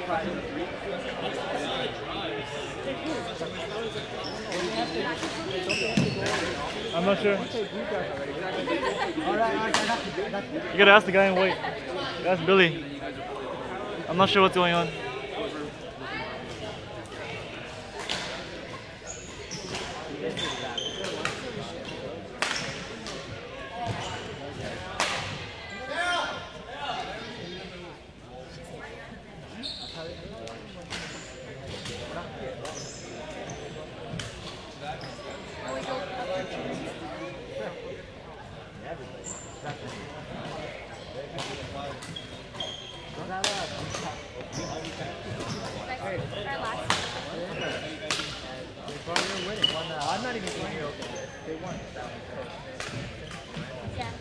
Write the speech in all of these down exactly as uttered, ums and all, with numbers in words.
I'm not sure. You gotta ask the guy in white. That's Billy. I'm not sure what's going on. I'm not even going here. They won. Yeah.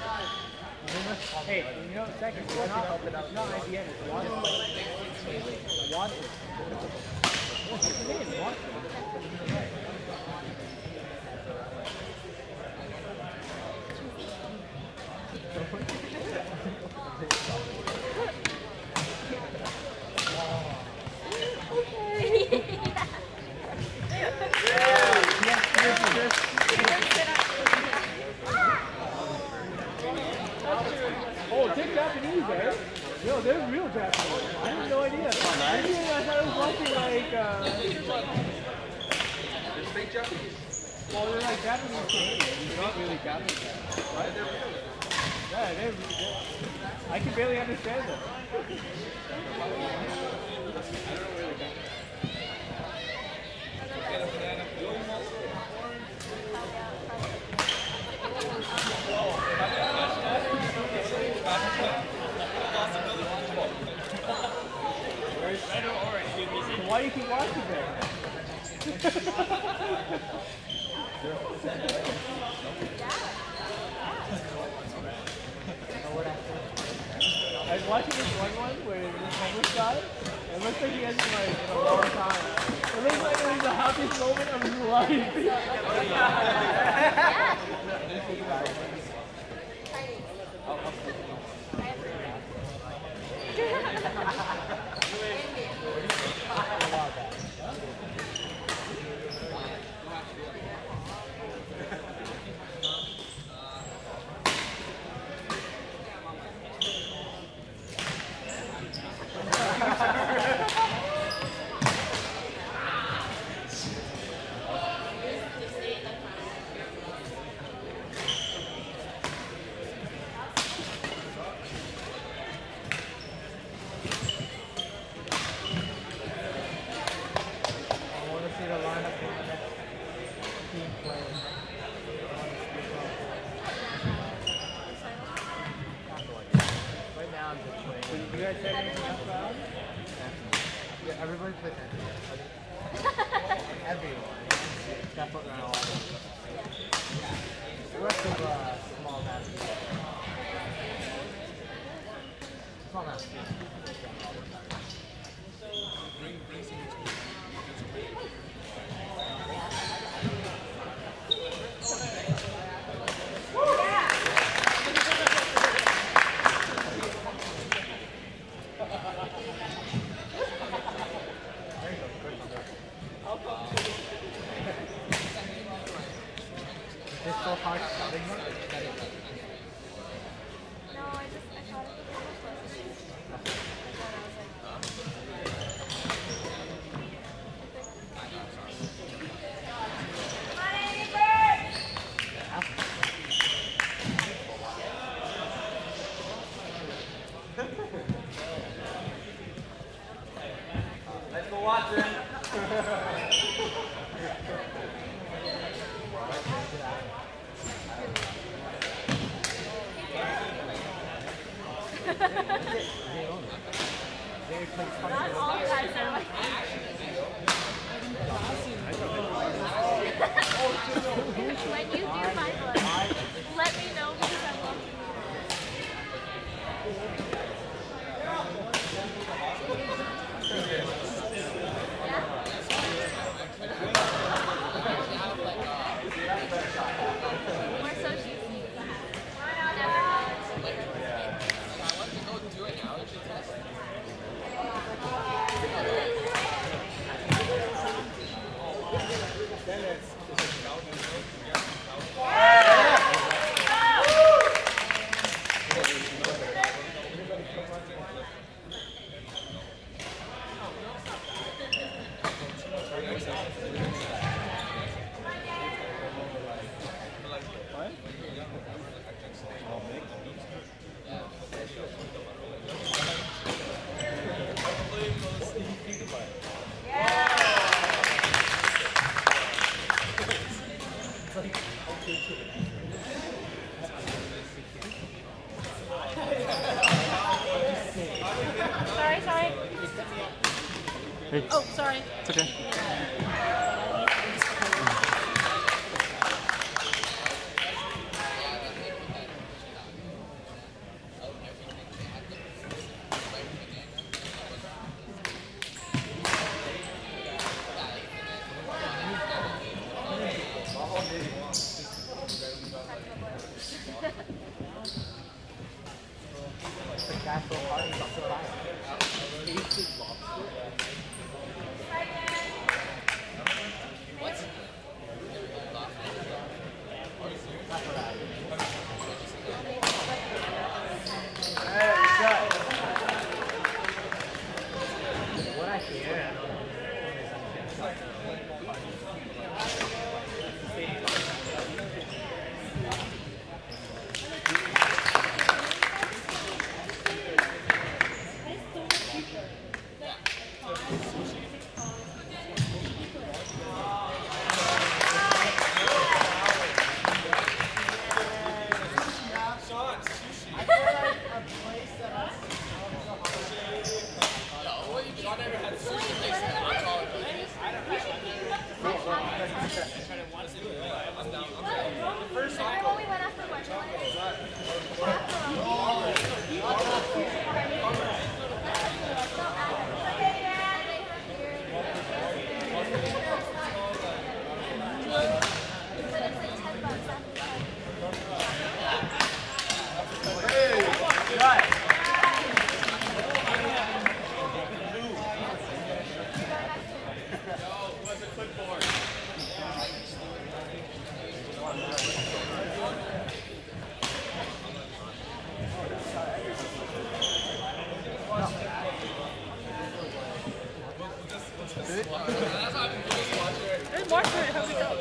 Hey, you know, second, we're not helping out. Not I B M, it's Watson. Watson. What's his name? Watson. Oh, take Japanese, eh? Yo, they're real Japanese. I had no idea. I thought it was watching like, uh... They're fake Japanese? Well, they're like Japanese Canadians. They're not really Japanese. Right? They're real. Yeah, they're, they're... I can barely understand them. I don't know really Japanese. Why do you keep watching that? I was watching this one one where this homeless guy, it looks like he hasn't been like in a long time. It looks like it was the happiest moment of his life. You guys said anything else about it? Yeah, everybody put that. Everyone. That's what they're all like. The rest of uh, small matches. Small matches. It's so hard starting one? No, I just, I thought it was a little close. I thought I was like... Let's go Watson! Not all guys are like when you do my blood, let me know because I love you. We're so cheesy. Never. Sorry, sorry. Hey. Oh, sorry. It's okay. There's more to it. How we go?